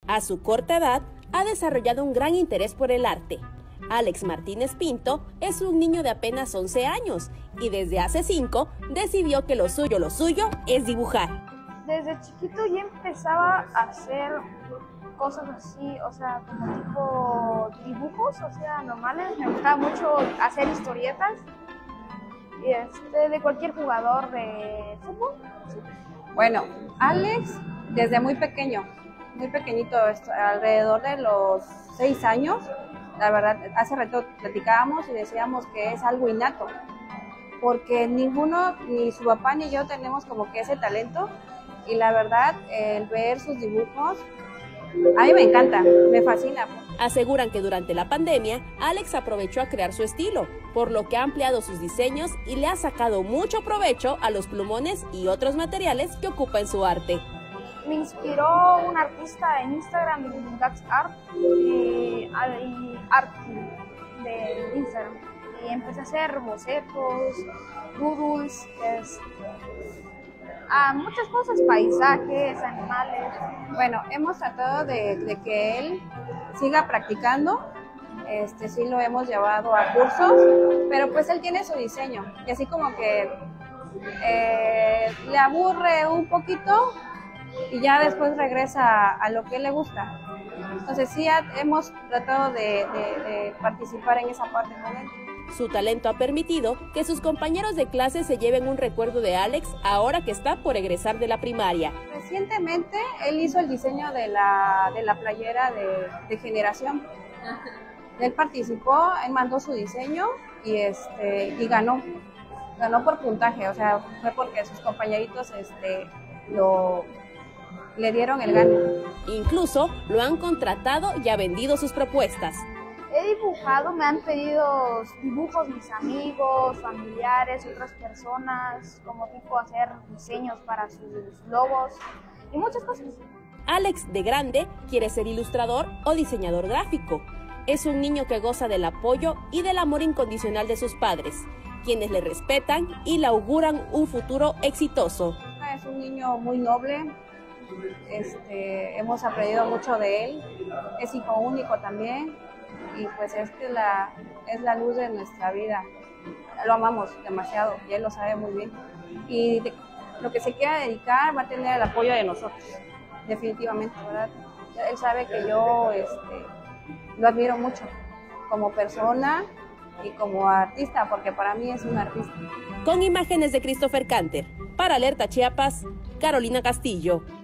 A su corta edad, ha desarrollado un gran interés por el arte. Alex Martínez Pinto es un niño de apenas 11 años y desde hace 5 decidió que lo suyo es dibujar. Desde chiquito ya empezaba a hacer cosas así, o sea, como tipo dibujos, o sea, normales. Me gustaba mucho hacer historietas y de cualquier jugador de fútbol. ¿Sí? Bueno, Alex desde muy pequeñito, alrededor de los 6 años, la verdad, hace rato platicábamos y decíamos que es algo innato, porque ninguno, ni su papá ni yo tenemos como que ese talento, y la verdad, el ver sus dibujos, a mí me encanta, me fascina. Aseguran que durante la pandemia, Alex aprovechó a crear su estilo, por lo que ha ampliado sus diseños y le ha sacado mucho provecho a los plumones y otros materiales que ocupa en su arte. Me inspiró un artista en Instagram, That's Art, y Artky de Instagram. Y empecé a hacer bocetos, doodles, muchas cosas, paisajes, animales. Bueno, hemos tratado de que él siga practicando, sí lo hemos llevado a cursos, pero pues él tiene su diseño y así como que le aburre un poquito y ya después regresa a lo que le gusta. Entonces sí hemos tratado de participar en esa parte con él. Su talento ha permitido que sus compañeros de clase se lleven un recuerdo de Alex ahora que está por egresar de la primaria. Recientemente él hizo el diseño de la playera de Generación. Él participó, él mandó su diseño y ganó por puntaje, o sea, fue porque sus compañeritos le dieron el gane. Incluso lo han contratado y ha vendido sus propuestas. He dibujado, me han pedido dibujos mis amigos, familiares, otras personas, como tipo hacer diseños para sus logos y muchas cosas. Alex, de grande, quiere ser ilustrador o diseñador gráfico. Es un niño que goza del apoyo y del amor incondicional de sus padres, quienes le respetan y le auguran un futuro exitoso. Es un niño muy noble, hemos aprendido mucho de él, es hijo único también y pues es la luz de nuestra vida. Lo amamos demasiado y él lo sabe muy bien. Y lo que se quiera dedicar va a tener el apoyo de nosotros, definitivamente, ¿verdad? Él sabe que yo lo admiro mucho como persona y como artista, porque para mí es un artista. Con imágenes de Christopher Canter, para Alerta Chiapas, Carolina Castillo.